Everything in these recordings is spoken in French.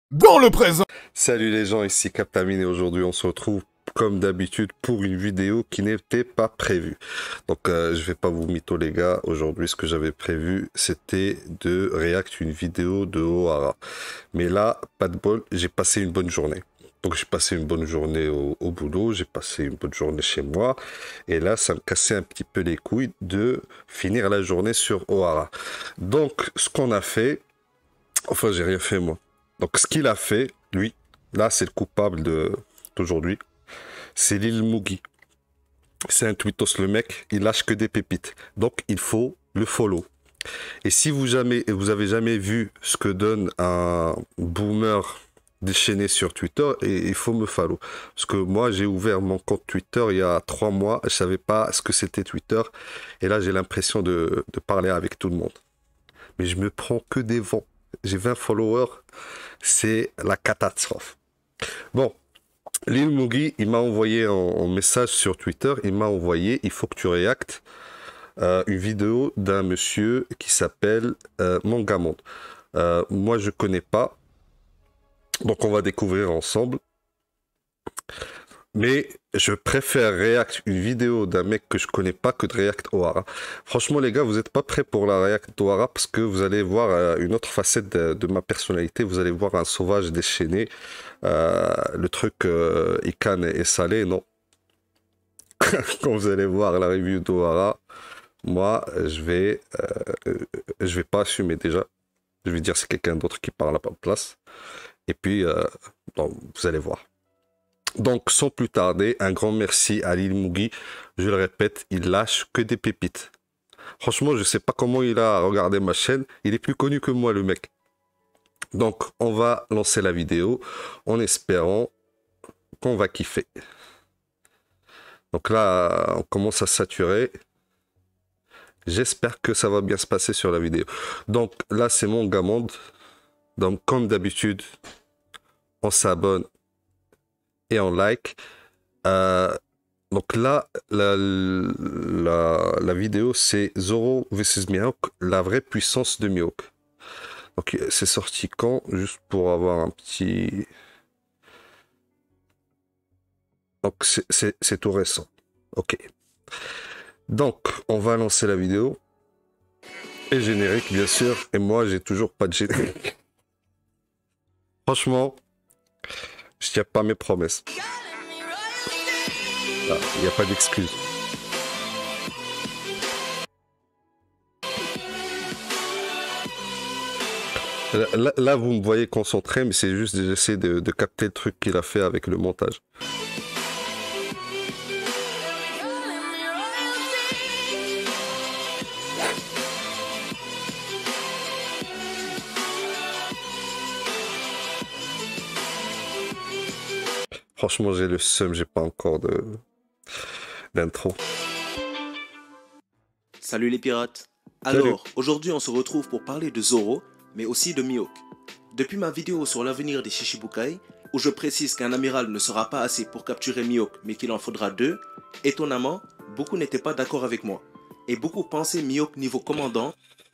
dans le présent. Salut les gens, ici Captamine et aujourd'hui on se retrouve comme d'habitude pour une vidéo qui n'était pas prévue. Donc je vais pas vous mytho les gars, aujourd'hui ce que j'avais prévu c'était de react une vidéo de Ohara. Mais là, pas de bol, j'ai passé une bonne journée. Donc j'ai passé une bonne journée au boulot, j'ai passé une bonne journée chez moi, et là ça me cassait un petit peu les couilles de finir la journée sur Ohara. Donc ce qu'on a fait, enfin j'ai rien fait moi. Donc ce qu'il a fait, lui, là c'est le coupable d'aujourd'hui, c'est Lil Mugi. C'est un tweetos le mec, il lâche que des pépites. Donc il faut le follow. Et si vous avez jamais vu ce que donne un boomer déchaîné sur Twitter, et il faut me follow. Parce que moi j'ai ouvert mon compte Twitter il y a 3 mois, je savais pas ce que c'était Twitter, et là j'ai l'impression de parler avec tout le monde. Mais je me prends que des vents. J'ai 20 followers, c'est la catastrophe. Bon, Lil Mugi, il m'a envoyé en message sur Twitter, il m'a envoyé, il faut que tu réactes une vidéo d'un monsieur qui s'appelle Mangamonde. Moi, je connais pas, donc on va découvrir ensemble. Mais je préfère react une vidéo d'un mec que je connais pas que de react Ohara. Franchement les gars, vous n'êtes pas prêts pour la react d'Ohara parce que vous allez voir une autre facette de ma personnalité. Vous allez voir un sauvage déchaîné. Le truc Ikan et salé, non. Quand vous allez voir la review d'Ohara, moi je vais pas assumer déjà. Je vais dire c'est quelqu'un d'autre qui parle à ma place. Et puis bon, vous allez voir. Donc, sans plus tarder, un grand merci à Lil Mugi. Je le répète, il lâche que des pépites. Franchement, je sais pas comment il a regardé ma chaîne. Il est plus connu que moi, le mec. Donc, on va lancer la vidéo en espérant qu'on va kiffer. Donc là, on commence à saturer. J'espère que ça va bien se passer sur la vidéo. Donc là, c'est Mangamonde. Donc, comme d'habitude, on s'abonne et on like. Donc là, la vidéo, c'est Zoro vs Mihawk, la vraie puissance de Mihawk. Donc c'est sorti quand? Juste pour avoir un petit... Donc c'est tout récent. Ok. Donc, on va lancer la vidéo. Et générique, bien sûr. Et moi, j'ai toujours pas de générique. Franchement, je tiens pas mes promesses. Il n'y a pas d'excuse. Là, vous me voyez concentré, mais c'est juste j'essaie de capter le truc qu'il a fait avec le montage. Franchement, j'ai le seum, j'ai pas encore d'intro. Salut les pirates. Salut. Alors, aujourd'hui on se retrouve pour parler de Zoro, mais aussi de Mihawk. Depuis ma vidéo sur l'avenir des Shichibukai, où je précise qu'un amiral ne sera pas assez pour capturer Mihawk, mais qu'il en faudra 2, étonnamment, beaucoup n'étaient pas d'accord avec moi. Et beaucoup pensaient Mihawk niveau commandant.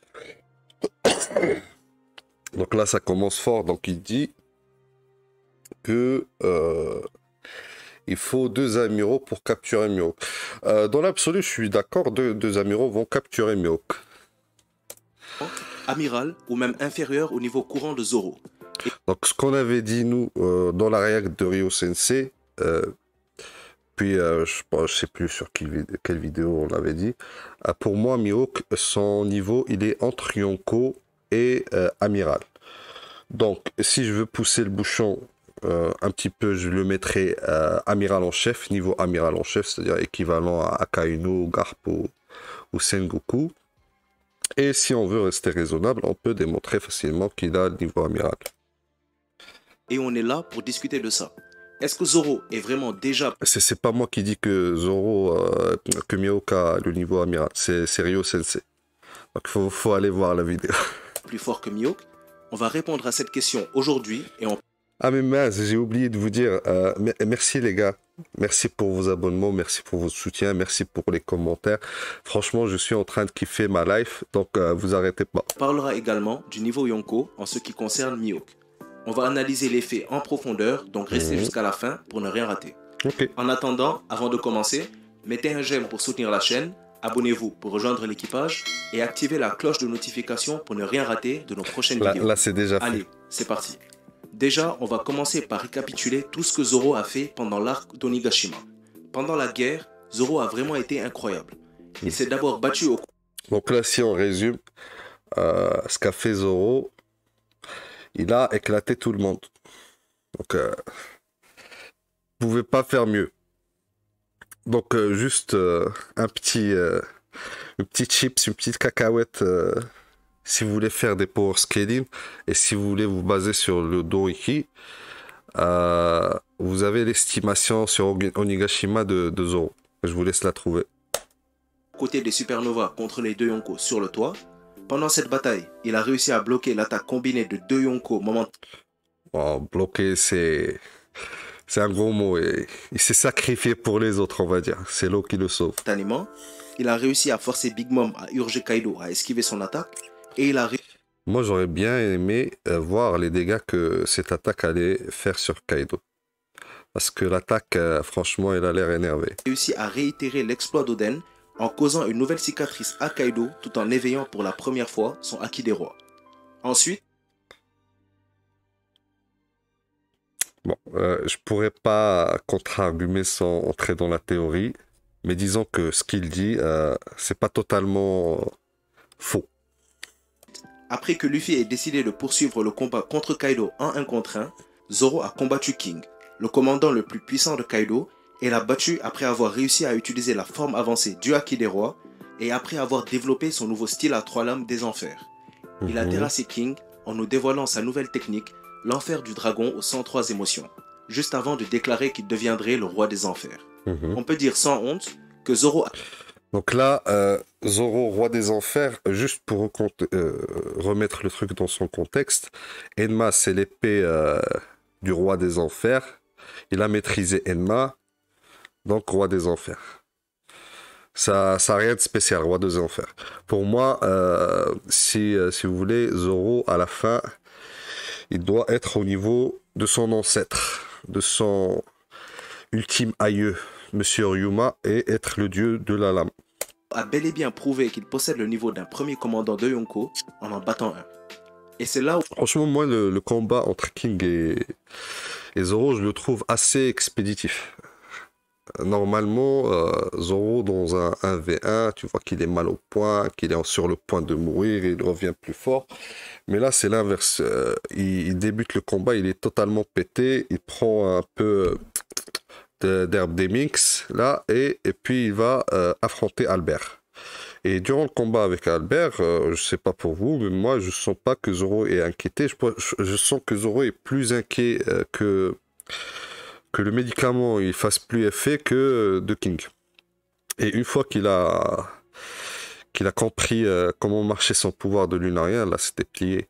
Donc là, ça commence fort. Donc il dit que il faut 2 amiraux pour capturer Mihawk. Dans l'absolu, je suis d'accord, deux amiraux vont capturer Mihawk. Amiral ou même inférieur au niveau courant de Zoro. Donc ce qu'on avait dit nous dans la réact de Ryo Sensei, puis je sais plus sur quelle vidéo on l'avait dit. Pour moi, Mihawk, son niveau, il est entre Yonko et amiral. Donc si je veux pousser le bouchon un petit peu, je le mettrai amiral en chef, niveau amiral en chef, c'est-à-dire équivalent à Akainu, Garp ou Sengoku. Et si on veut rester raisonnable, on peut démontrer facilement qu'il a le niveau amiral. Et on est là pour discuter de ça. Est-ce que Zoro est vraiment déjà... C'est pas moi qui dis que Zoro, que Mihawk a le niveau amiral, c'est Ryo Sensei. Donc faut aller voir la vidéo. plus fort que Mihawk? On va répondre à cette question aujourd'hui et on... Ah mais mince, j'ai oublié de vous dire, merci les gars, merci pour vos abonnements, merci pour votre soutien, merci pour les commentaires. Franchement, je suis en train de kiffer ma life, donc vous arrêtez pas. On parlera également du niveau Yonko en ce qui concerne Mihawk. On va analyser les faits en profondeur, donc restez jusqu'à la fin pour ne rien rater. Ok. En attendant, avant de commencer, mettez un j'aime pour soutenir la chaîne, abonnez-vous pour rejoindre l'équipage et activez la cloche de notification pour ne rien rater de nos prochaines vidéos. Là, c'est déjà fait. Allez, c'est parti. Déjà, on va commencer par récapituler tout ce que Zoro a fait pendant l'arc d'Onigashima. Pendant la guerre, Zoro a vraiment été incroyable. Il s'est d'abord battu au... Donc là, si on résume, ce qu'a fait Zoro, il a éclaté tout le monde. Donc, vous pouvez pas faire mieux. Donc, juste une petite chips, une petite cacahuète, si vous voulez faire des power scaling, et si vous voulez vous baser sur le Doriki, vous avez l'estimation sur Onigashima de Zoro. Je vous laisse la trouver. Côté des supernovas contre les deux Yonko sur le toit. Pendant cette bataille, il a réussi à bloquer l'attaque combinée de deux Yonko Bloquer, c'est un gros mot. Et il s'est sacrifié pour les autres, on va dire. C'est l'eau qui le sauve. momentanément. Il a réussi à forcer Big Mom à urger Kaido à esquiver son attaque. Et il a Moi, j'aurais bien aimé voir les dégâts que cette attaque allait faire sur Kaido. Parce que l'attaque, franchement, elle a l'air énervée. réussi à réitérer l'exploit d'Oden en causant une nouvelle cicatrice à Kaido tout en éveillant pour la première fois son Haki des rois. Ensuite, Bon, je pourrais pas contre-argumer sans entrer dans la théorie, mais disons que ce qu'il dit, c'est pas totalement faux. après que Luffy ait décidé de poursuivre le combat contre Kaido en 1 contre 1, Zoro a combattu King, le commandant le plus puissant de Kaido, et l'a battu après avoir réussi à utiliser la forme avancée du Haki des rois et après avoir développé son nouveau style à 3 lames des enfers. Il a terrassé King en nous dévoilant sa nouvelle technique, l'enfer du dragon aux 103 émotions, juste avant de déclarer qu'il deviendrait le roi des enfers. On peut dire sans honte que Zoro... Donc là, Zoro, roi des enfers, juste pour remettre le truc dans son contexte, Enma, c'est l'épée du roi des enfers. Il a maîtrisé Enma, donc roi des enfers. Ça n'a rien de spécial, roi des enfers. Pour moi, si vous voulez, Zoro, à la fin, il doit être au niveau de son ancêtre, de son ultime aïeux, Monsieur Ryuma, et être le dieu de la lame. a bel et bien prouvé qu'il possède le niveau d'un premier commandant de Yonko en battant un. Et c'est là où... Franchement, moi, le combat entre King et Zoro, je le trouve assez expéditif. Normalement, Zoro, dans un 1v1, tu vois qu'il est mal au point, qu'il est sur le point de mourir, il revient plus fort. Mais là, c'est l'inverse. Il débute le combat, il est totalement pété, il prend un peu d'herbe des mix, là, et puis il va affronter Albert. Et durant le combat avec Albert, je sais pas pour vous, mais moi, je sens pas que Zoro est inquiété. Je sens que Zoro est plus inquiet que le médicament il fasse plus effet que de King. Et une fois qu'il a compris comment marchait son pouvoir de lunarien, là c'était plié.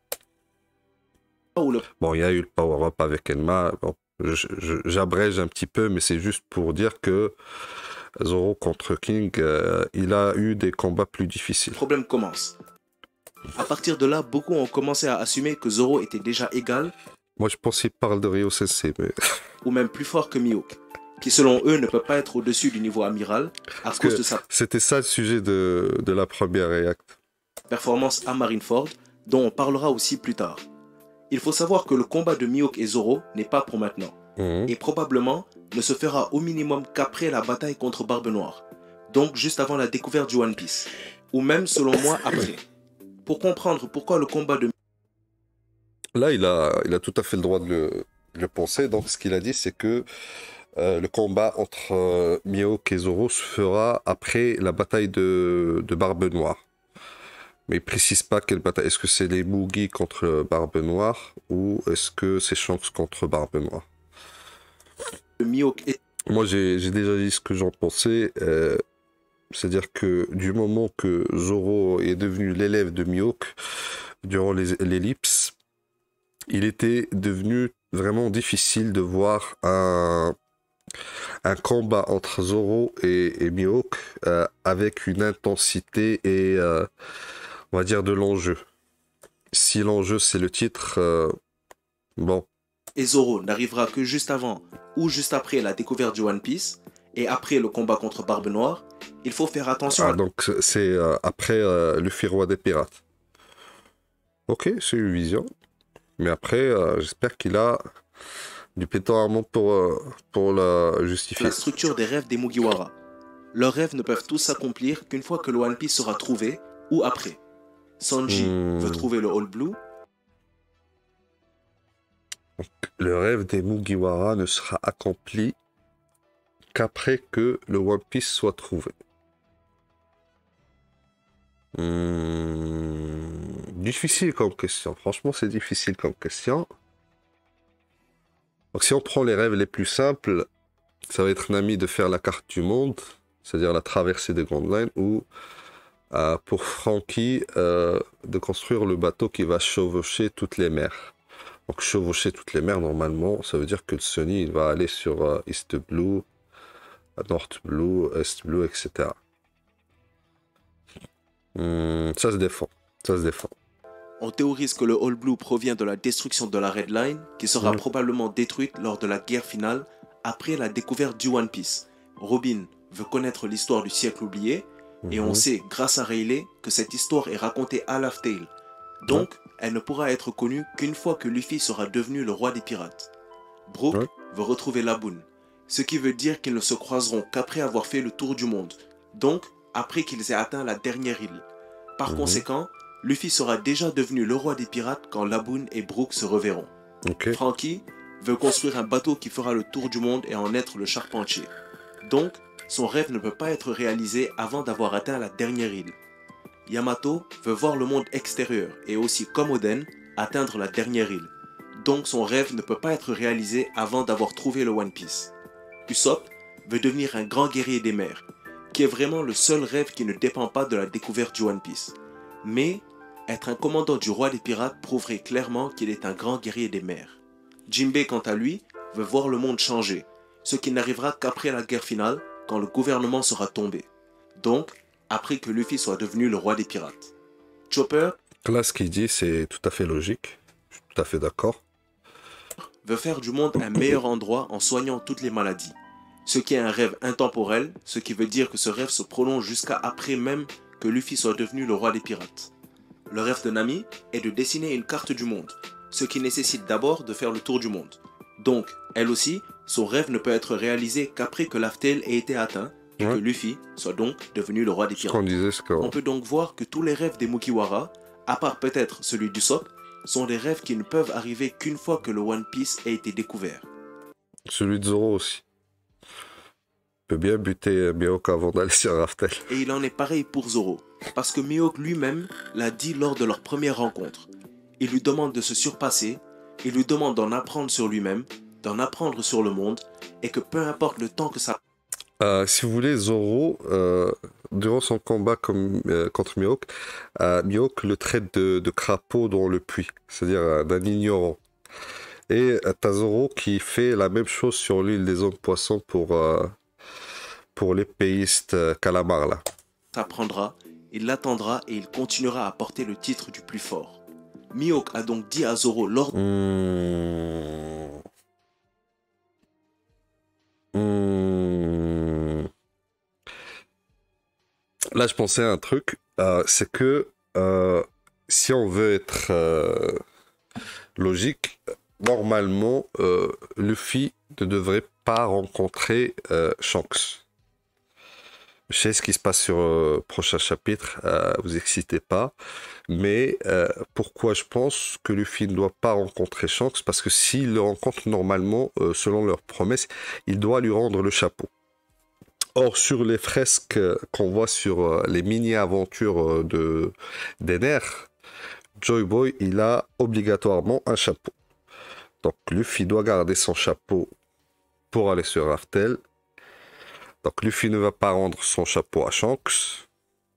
Bon, il y a eu le power-up avec Enma. Bon, j'abrège un petit peu, mais c'est juste pour dire que Zoro contre King, il a eu des combats plus difficiles. Le problème commence. À partir de là, beaucoup ont commencé à assumer que Zoro était déjà égal. Moi, je pense qu'il parle de Ryo Sensei, mais... ou même plus fort que Mihawk, qui selon eux ne peut pas être au-dessus du niveau amiral à cause de sa C'était ça le sujet de la première React. performance à Marineford, dont on parlera aussi plus tard. Il faut savoir que le combat de Mihawk et Zoro n'est pas pour maintenant, et probablement ne se fera au minimum qu'après la bataille contre Barbe Noire, donc juste avant la découverte du One Piece, ou même selon moi après. Pour comprendre pourquoi le combat de... Là, il a tout à fait le droit de le penser. Donc, ce qu'il a dit, c'est que le combat entre Mihawk et Zoro se fera après la bataille de Barbe Noire. Mais il précise pas quelle bataille. Est-ce que c'est les Mugi contre Barbe Noire ou est-ce que c'est Shanks contre Barbe Noire? Mihawk est... Moi, j'ai déjà dit ce que j'en pensais. C'est-à-dire que du moment que Zoro est devenu l'élève de Mihawk durant l'ellipse, il était devenu vraiment difficile de voir un combat entre Zoro et Mihawk avec une intensité et on va dire de l'enjeu. Si l'enjeu c'est le titre, Bon. Et Zoro n'arrivera que juste avant ou juste après la découverte du One Piece et après le combat contre Barbe Noire, il faut faire attention Ah, donc c'est après Luffy roi des pirates. Ok, c'est une vision. Mais après, j'espère qu'il a du pétard armement pour la justifier. la structure des rêves des Mugiwara. Leurs rêves ne peuvent tous s'accomplir qu'une fois que le One Piece sera trouvé ou après. Sanji veut trouver le All Blue. Le rêve des Mugiwara ne sera accompli qu'après que le One Piece soit trouvé. Difficile comme question. Franchement, c'est difficile comme question. Donc, si on prend les rêves les plus simples, ça va être Nami de faire la carte du monde, c'est-à-dire la traversée des Grand Lines, ou pour Franky de construire le bateau qui va chevaucher toutes les mers. Donc, chevaucher toutes les mers, normalement, ça veut dire que le Sunny il va aller sur East Blue, North Blue, East Blue, etc. Ça se défend. Ça se défend. On théorise que le All Blue provient de la destruction de la Red Line, qui sera probablement détruite lors de la guerre finale, après la découverte du One Piece. Robin veut connaître l'histoire du siècle oublié, et on sait, grâce à Rayleigh, que cette histoire est racontée à Laugh Tale. Donc, elle ne pourra être connue qu'une fois que Luffy sera devenu le roi des pirates. Brook veut retrouver Laboon, ce qui veut dire qu'ils ne se croiseront qu'après avoir fait le tour du monde, donc après qu'ils aient atteint la dernière île. Par conséquent, Luffy sera déjà devenu le roi des pirates quand Laboon et Brook se reverront. Franky veut construire un bateau qui fera le tour du monde et en être le charpentier. Donc, son rêve ne peut pas être réalisé avant d'avoir atteint la dernière île. Yamato veut voir le monde extérieur et aussi, comme Oden, atteindre la dernière île. Donc son rêve ne peut pas être réalisé avant d'avoir trouvé le One Piece. Usopp veut devenir un grand guerrier des mers, qui est vraiment le seul rêve qui ne dépend pas de la découverte du One Piece. Mais être un commandant du roi des pirates prouverait clairement qu'il est un grand guerrier des mers. Jinbei, quant à lui, veut voir le monde changer, ce qui n'arrivera qu'après la guerre finale, quand le gouvernement sera tombé. Donc, après que Luffy soit devenu le roi des pirates. Chopper, là, ce qu'il dit, c'est tout à fait logique. Je suis tout à fait d'accord. Veut faire du monde un meilleur endroit en soignant toutes les maladies. Ce qui est un rêve intemporel, ce qui veut dire que ce rêve se prolonge jusqu'à après même que Luffy soit devenu le roi des pirates. Le rêve de Nami est de dessiner une carte du monde, ce qui nécessite d'abord de faire le tour du monde. Donc, elle aussi, son rêve ne peut être réalisé qu'après que Laugh Tale ait été atteint et que Luffy soit donc devenu le roi des pirates. On peut donc voir que tous les rêves des Mugiwara, à part peut-être celui d'Usopp, sont des rêves qui ne peuvent arriver qu'une fois que le One Piece a été découvert. Celui de Zoro aussi. Il peut bien buter Mihawk avant d'aller sur Raftel. Et il en est pareil pour Zoro, parce que Mihawk lui-même l'a dit lors de leur première rencontre. Il lui demande de se surpasser, il lui demande d'en apprendre sur lui-même, d'en apprendre sur le monde, et que peu importe le temps que ça... si vous voulez, Zoro, durant son combat contre Mihawk, Mihawk le traite de crapaud dans le puits, c'est-à-dire d'un ignorant. Et t'as Zoro qui fait la même chose sur l'île des hommes poissons pour l'épéiste Calamar là. Apprendra, il l'attendra et il continuera à porter le titre du plus fort. Mihawk a donc dit à Zoro lors... Là, je pensais à un truc, c'est que si on veut être logique, normalement, Luffy ne devrait pas rencontrer Shanks. Je sais ce qui se passe sur le prochain chapitre, vous excitez pas. Mais pourquoi je pense que Luffy ne doit pas rencontrer Shanks? Parce que s'il le rencontre normalement, selon leur promesse, il doit lui rendre le chapeau. Or, sur les fresques qu'on voit sur les mini-aventures d'Ener, Joy Boy, il a obligatoirement un chapeau. Donc, Luffy doit garder son chapeau pour aller sur Raftel. Donc, Luffy ne va pas rendre son chapeau à Shanks.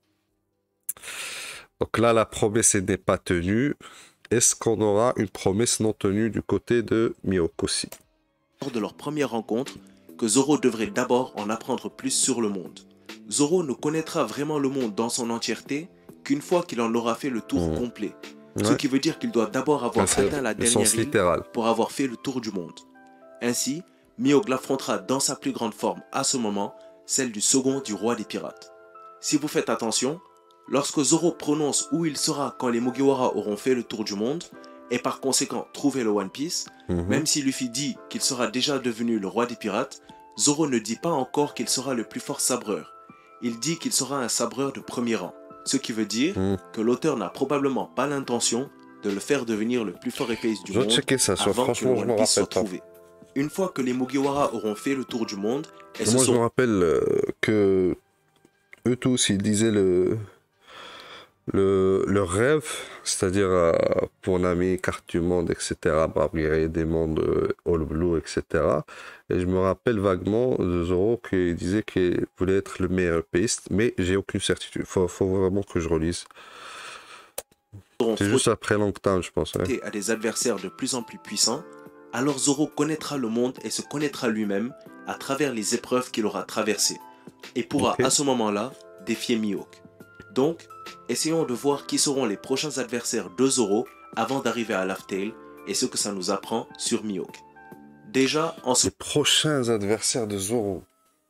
Donc là, la promesse n'est pas tenue. Est-ce qu'on aura une promesse non tenue du côté de Mihawk aussi? Lors de leur première rencontre, que Zoro devrait d'abord en apprendre plus sur le monde. Zoro ne connaîtra vraiment le monde dans son entièreté qu'une fois qu'il en aura fait le tour complet. Ce qui veut dire qu'il doit d'abord avoir atteint la dernière île littéral. pour avoir fait le tour du monde. Ainsi, Mihawk l'affrontera dans sa plus grande forme à ce moment, celle du second du roi des pirates. Si vous faites attention, lorsque Zoro prononce où il sera quand les Mugiwara auront fait le tour du monde, et par conséquent trouver le One Piece, même si Luffy dit qu'il sera déjà devenu le roi des pirates, Zoro ne dit pas encore qu'il sera le plus fort sabreur. Il dit qu'il sera un sabreur de premier rang, ce qui veut dire que l'auteur n'a probablement pas l'intention de le faire devenir le plus fort épéiste du monde avant que le One Piece soit trouvé. Une fois que les Mugiwara auront fait le tour du monde, je me rappelle que eux tous, ils disaient le rêve, c'est-à-dire pour Nami, carte du monde, etc., Barbier, des mondes, All Blue, etc. Et je me rappelle vaguement de Zoro qui disait qu'il voulait être le meilleur épéiste, mais j'ai aucune certitude. Faut vraiment que je relise. C'est juste après Long Time, je pense. À des adversaires de plus en plus puissants, alors Zoro connaîtra le monde et se connaîtra lui-même à travers les épreuves qu'il aura traversées, et pourra à ce moment-là défier Mihawk. Donc, essayons de voir qui seront les prochains adversaires de Zoro avant d'arriver à Laugh Tale et ce que ça nous apprend sur Mihawk. Déjà, les prochains adversaires de Zoro.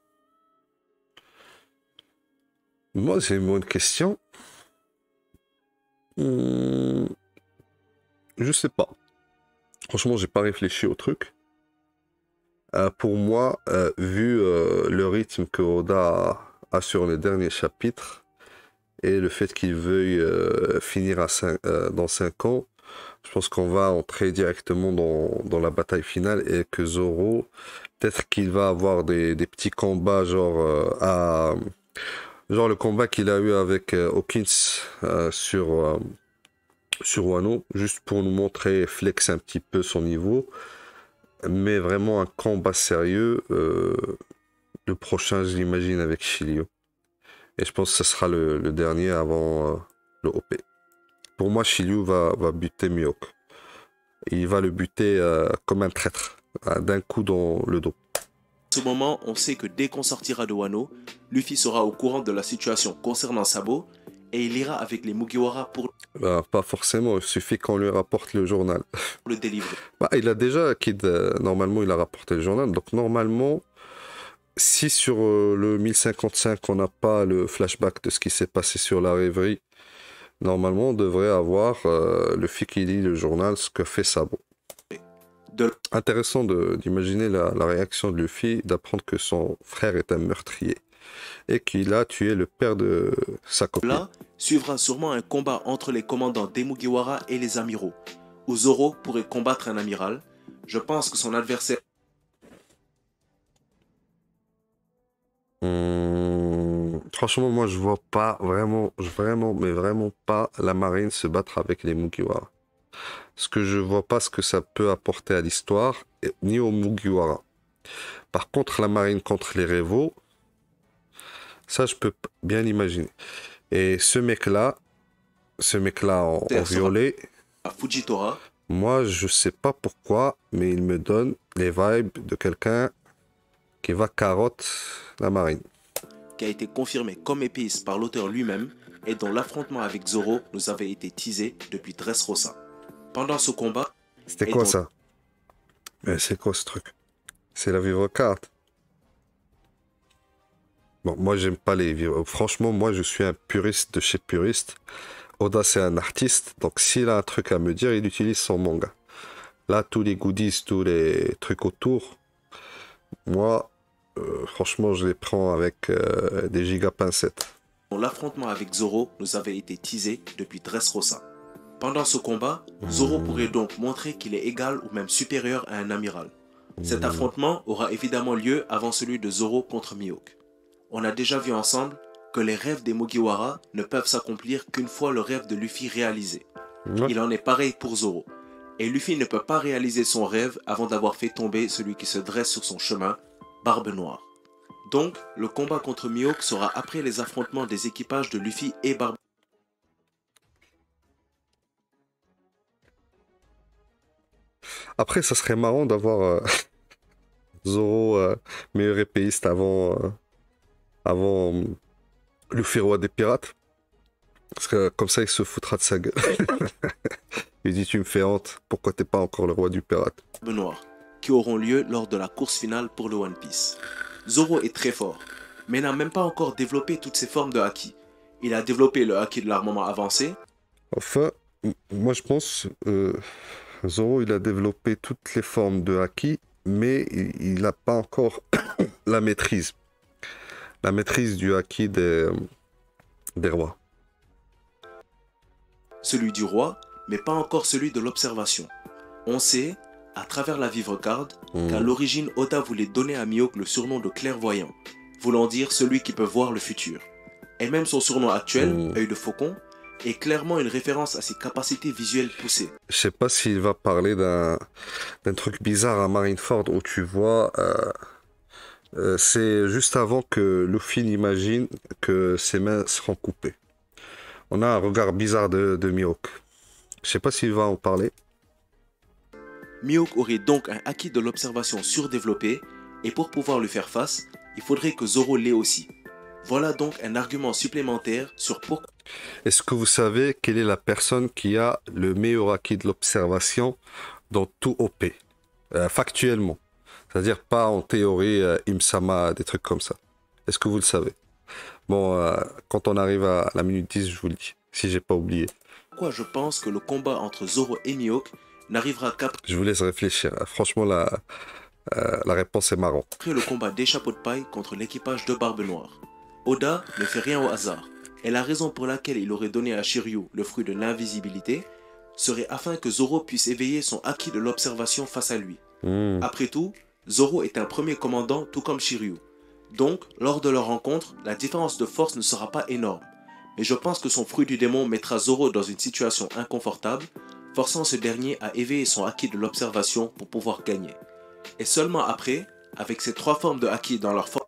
Moi, c'est une bonne question. Je sais pas. Franchement, j'ai pas réfléchi au truc. Pour moi, vu le rythme que Oda a sur les derniers chapitres et le fait qu'il veuille finir dans 5 ans, je pense qu'on va entrer directement dans la bataille finale et que Zoro, peut-être qu'il va avoir des petits combats genre le combat qu'il a eu avec Hawkins sur Wano, juste pour nous montrer, flex un petit peu son niveau. Mais vraiment un combat sérieux, le prochain, je l'imagine, avec Shiryu. Et je pense que ce sera le dernier avant le OP. Pour moi, Shiryu va buter Mihawk. Il va le buter comme un traître, d'un coup dans le dos. À ce moment, on sait que dès qu'on sortira de Wano, Luffy sera au courant de la situation concernant Sabo et il ira avec les Mugiwara pour... pas forcément, il suffit qu'on lui rapporte le journal. le délivrer. Il a déjà, normalement, il a rapporté le journal. Donc, normalement, si sur le 1055, on n'a pas le flashback de ce qui s'est passé sur la rêverie, normalement, on devrait avoir Luffy qui lit le journal, ce que fait Sabo. Intéressant d'imaginer la réaction de Luffy, d'apprendre que son frère est un meurtrier et qu'il a tué le père de sa copine. Là, suivra sûrement un combat entre les commandants des Mugiwara et les amiraux, où Zoro pourrait combattre un amiral. Je pense que son adversaire... Franchement, moi, je vois pas vraiment pas la marine se battre avec les Mugiwara. Parce que je vois pas ce que ça peut apporter à l'histoire, ni aux Mugiwara. Par contre, la marine contre les Revo, ça, je peux bien l'imaginer. Et ce mec-là en violet, à Fujitora, moi, je sais pas pourquoi, mais il me donne les vibes de quelqu'un qui va carotte la marine. Qui a été confirmé comme épéiste par l'auteur lui-même et dont l'affrontement avec Zoro nous avait été teasé depuis Dressrosa. Pendant ce combat... C'était quoi ça? Mais c'est quoi ce truc? C'est la vivre carte. Bon, moi j'aime pas les vivres. Franchement, moi je suis un puriste de chez puriste. Oda c'est un artiste, donc s'il a un truc à me dire, il utilise son manga. Là, tous les goodies, tous les trucs autour, moi, franchement, je les prends avec des giga pincettes. L'affrontement avec Zoro nous avait été teasé depuis Dressrosa. Pendant ce combat, Zoro pourrait donc montrer qu'il est égal ou même supérieur à un amiral. Cet affrontement aura évidemment lieu avant celui de Zoro contre Mihawk. On a déjà vu ensemble que les rêves des Mugiwara ne peuvent s'accomplir qu'une fois le rêve de Luffy réalisé. Il en est pareil pour Zoro. Et Luffy ne peut pas réaliser son rêve avant d'avoir fait tomber celui qui se dresse sur son chemin, Barbe Noire. Donc, le combat contre Mihawk sera après les affrontements des équipages de Luffy et Barbe. Après, ça serait marrant d'avoir Zoro meilleur épéiste avant Luffy roi des pirates. Parce que comme ça, il se foutra de sa gueule. Il dit, tu me fais honte, pourquoi t'es pas encore le roi du pirate? Barbe Noire, qui auront lieu lors de la course finale pour le One Piece. Zoro est très fort, mais n'a même pas encore développé toutes ses formes de haki. Il a développé le haki de l'armement avancé. Enfin, moi je pense, Zoro, il a développé toutes les formes de haki, mais il n'a pas encore la maîtrise. La maîtrise du haki des rois. Celui du roi, mais pas encore celui de l'observation. On sait, à travers la vivre-garde, qu'à l'origine Oda voulait donner à Mihawk le surnom de clairvoyant, voulant dire celui qui peut voir le futur. Et même son surnom actuel, œil de faucon, est clairement une référence à ses capacités visuelles poussées. Je sais pas s'il va parler d'un truc bizarre à Marineford où tu vois, c'est juste avant que Luffy n'imagine que ses mains seront coupées. On a un regard bizarre de Mihawk. Je sais pas s'il va en parler. Mihawk aurait donc un haki de l'observation surdéveloppé, et pour pouvoir lui faire face, il faudrait que Zoro l'ait aussi. Voilà donc un argument supplémentaire sur pourquoi... Est-ce que vous savez quelle est la personne qui a le meilleur haki de l'observation dans tout OP? Factuellement. C'est-à-dire pas en théorie, Im-sama, des trucs comme ça. Est-ce que vous le savez? Bon, quand on arrive à la minute 10, je vous le dis, si j'ai pas oublié. Pourquoi je pense que le combat entre Zoro et Mihawk n'arrivera qu'après Je vous laisse réfléchir. Franchement, la réponse est marrante. le combat des chapeaux de paille contre l'équipage de Barbe Noire. Oda ne fait rien au hasard, et la raison pour laquelle il aurait donné à Shiryu le fruit de l'invisibilité serait afin que Zoro puisse éveiller son haki de l'observation face à lui. Après tout, Zoro est un premier commandant tout comme Shiryu. Donc, lors de leur rencontre, la différence de force ne sera pas énorme. Mais je pense que son fruit du démon mettra Zoro dans une situation inconfortable, forçant ce dernier à éveiller son haki de l'observation pour pouvoir gagner. Et seulement après, avec ces trois formes de haki dans leur forme...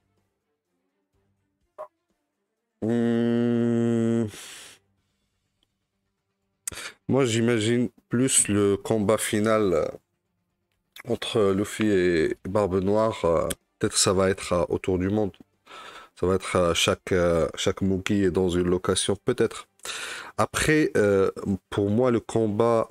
Moi, j'imagine plus le combat final entre Luffy et Barbe Noire. Peut-être ça va être autour du monde. Ça va être chaque Mugi est dans une location, peut-être. Après, pour moi, le combat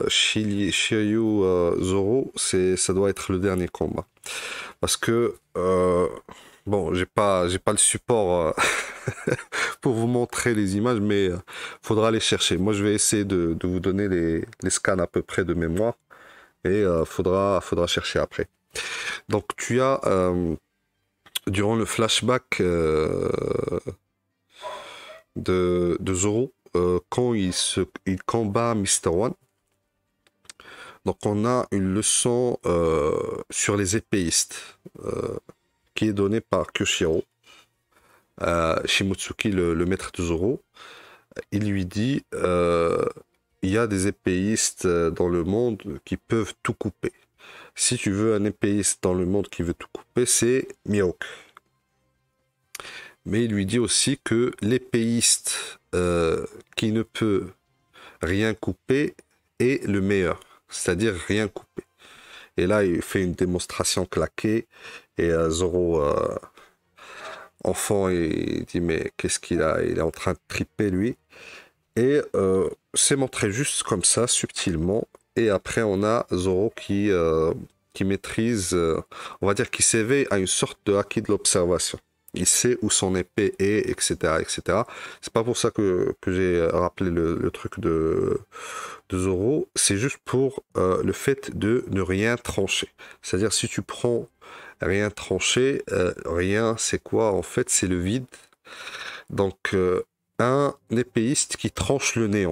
Shiryu-Zoro, ça doit être le dernier combat. Parce que, bon, j'ai pas le support pour vous montrer les images, mais faudra les chercher. Moi, je vais essayer de vous donner les scans à peu près de mémoire. Et faudra chercher après. Donc, tu as... durant le flashback de Zoro, quand il combat Mr. One, donc on a une leçon sur les épéistes qui est donnée par Kyoshiro. Shimotsuki, le maître de Zoro, il lui dit il y a des épéistes dans le monde qui peuvent tout couper. Si tu veux un épéiste dans le monde qui veut tout couper, c'est Mihawk. Mais il lui dit aussi que l'épéiste qui ne peut rien couper est le meilleur, c'est-à-dire rien couper. Et là, il fait une démonstration claquée et Zoro, enfant, il dit mais qu'est-ce qu'il a? Il est en train de triper lui. Et c'est montré juste comme ça, subtilement. Et après, on a Zoro qui maîtrise, on va dire, qui s'éveille à une sorte de haki de l'observation. Il sait où son épée est, etc., etc. C'est pas pour ça que j'ai rappelé le truc de Zoro. C'est juste pour le fait de ne rien trancher. C'est-à-dire, si tu prends rien trancher, rien, c'est quoi? En fait, c'est le vide. Donc, un épéiste qui tranche le néant.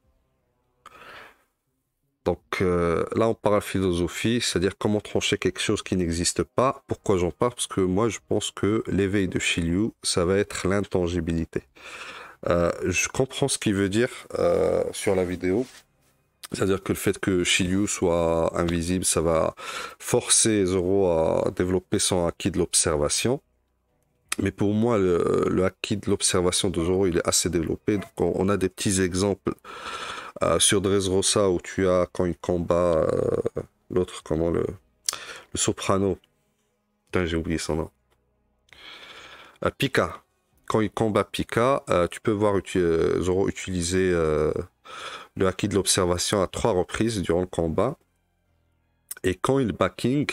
Donc là, on parle philosophie, c'est-à-dire comment trancher quelque chose qui n'existe pas. Pourquoi j'en parle? Parce que moi, je pense que l'éveil de Shiryu, ça va être l'intangibilité. Je comprends ce qu'il veut dire sur la vidéo. C'est-à-dire que le fait que Shiryu soit invisible, ça va forcer Zoro à développer son haki de l'observation. Mais pour moi, le haki de l'observation de Zoro, il est assez développé. Donc on a des petits exemples. Sur Dressrosa où tu as quand il combat l'autre, comment le soprano, putain j'ai oublié son nom, Pika, quand il combat Pika, tu peux voir Zoro utiliser le haki de l'observation à 3 reprises durant le combat. Et quand il bat King,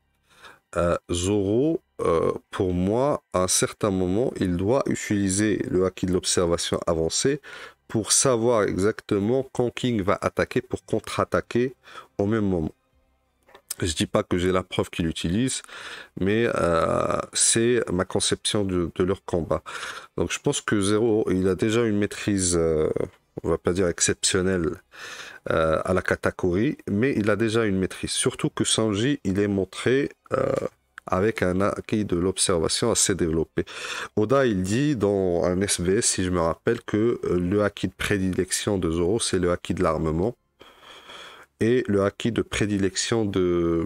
Zoro, pour moi, à un certain moment, il doit utiliser le haki de l'observation avancé pour savoir exactement quand King va attaquer pour contre-attaquer au même moment. Je dis pas que j'ai la preuve qu'il utilise, mais c'est ma conception de leur combat. Donc je pense que Zoro, il a déjà une maîtrise, on va pas dire exceptionnelle, à la Katakuri, mais il a déjà une maîtrise. Surtout que Sanji, il est montré avec un haki de l'observation assez développé. Oda, il dit dans un SBS, si je me rappelle, que le haki de prédilection de Zoro, c'est le haki de l'armement. Et le haki de prédilection de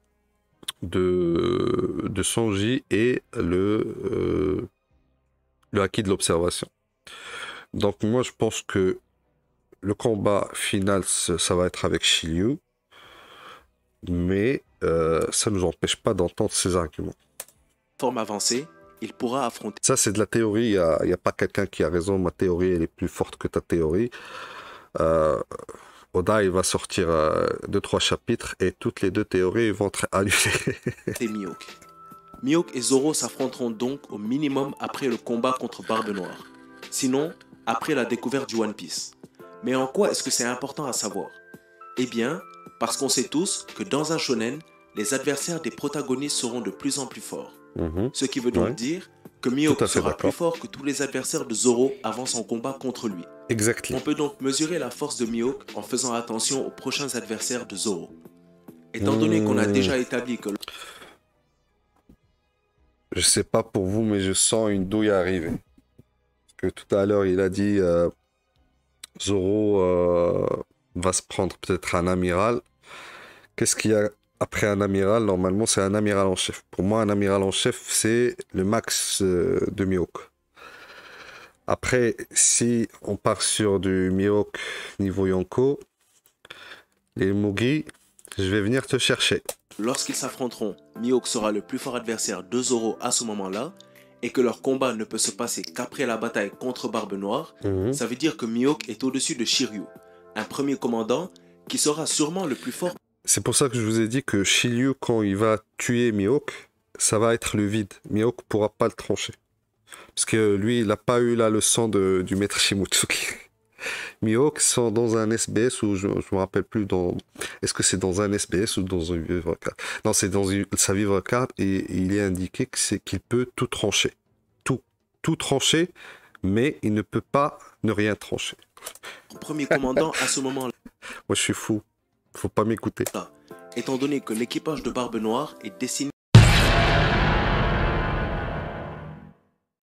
Sanji est le haki de l'observation. Donc moi, je pense que le combat final, ça va être avec Shiryu. Mais ça ne nous empêche pas d'entendre ses arguments. Forme avancée, il pourra affronter. Ça, c'est de la théorie. Il n'y a pas quelqu'un qui a raison. Ma théorie, elle est plus forte que ta théorie. Oda, il va sortir 2-3 chapitres et toutes les 2 théories vont être annulées. Mihawk. Mihawk et Zoro s'affronteront donc au minimum après le combat contre Barbe Noire. Sinon, après la découverte du One Piece. Mais en quoi est-ce que c'est important à savoir? Eh bien, parce qu'on sait tous que dans un shonen, les adversaires des protagonistes seront de plus en plus forts. Ce qui veut donc dire que Mihawk sera plus fort que tous les adversaires de Zoro avant son combat contre lui. Exactement. On peut donc mesurer la force de Mihawk en faisant attention aux prochains adversaires de Zoro. Étant donné qu'on a déjà établi que... Je sais pas pour vous, mais je sens une douille arriver. Parce que tout à l'heure, il a dit Zoro va se prendre peut-être un amiral. Qu'est-ce qu'il y a après un amiral? Normalement, c'est un amiral en chef. Pour moi, un amiral en chef, c'est le max de Mihawk. Après, si on part sur du Mihawk niveau Yonko, les Mugi, je vais venir te chercher. Lorsqu'ils s'affronteront, Mihawk sera le plus fort adversaire de Zoro à ce moment-là, et que leur combat ne peut se passer qu'après la bataille contre Barbe Noire, ça veut dire que Mihawk est au-dessus de Shiryu, un premier commandant qui sera sûrement le plus fort. C'est pour ça que je vous ai dit que Shiryu, quand il va tuer Mihawk, ça va être le vide. Mihawk pourra pas le trancher. Parce que lui, il n'a pas eu la leçon du maître Shimotsuki. Mihawk sont dans un SBS ou je me rappelle plus dans... Est-ce que c'est dans un SBS ou dans une vivre carte? Non, c'est dans sa vivre carte et il est indiqué qu'il peut tout trancher. Tout trancher, mais il ne peut pas ne rien trancher. Premier commandant à ce moment-là. Moi, je suis fou. Faut pas m'écouter. Étant donné que l'équipage de Barbe Noire est destiné